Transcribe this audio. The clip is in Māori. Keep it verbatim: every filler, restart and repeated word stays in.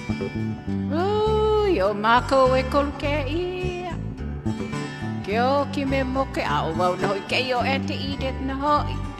Ui, o mākou e kolu ke ia. Ke o ki me moke au wau na hoi kei o Aunty Edith na hoi.